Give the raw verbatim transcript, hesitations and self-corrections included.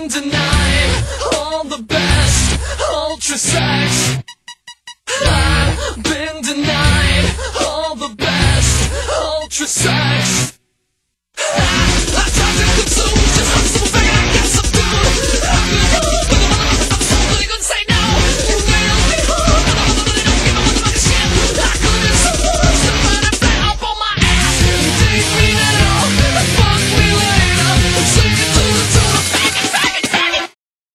been denied all the best ultra sex. I've been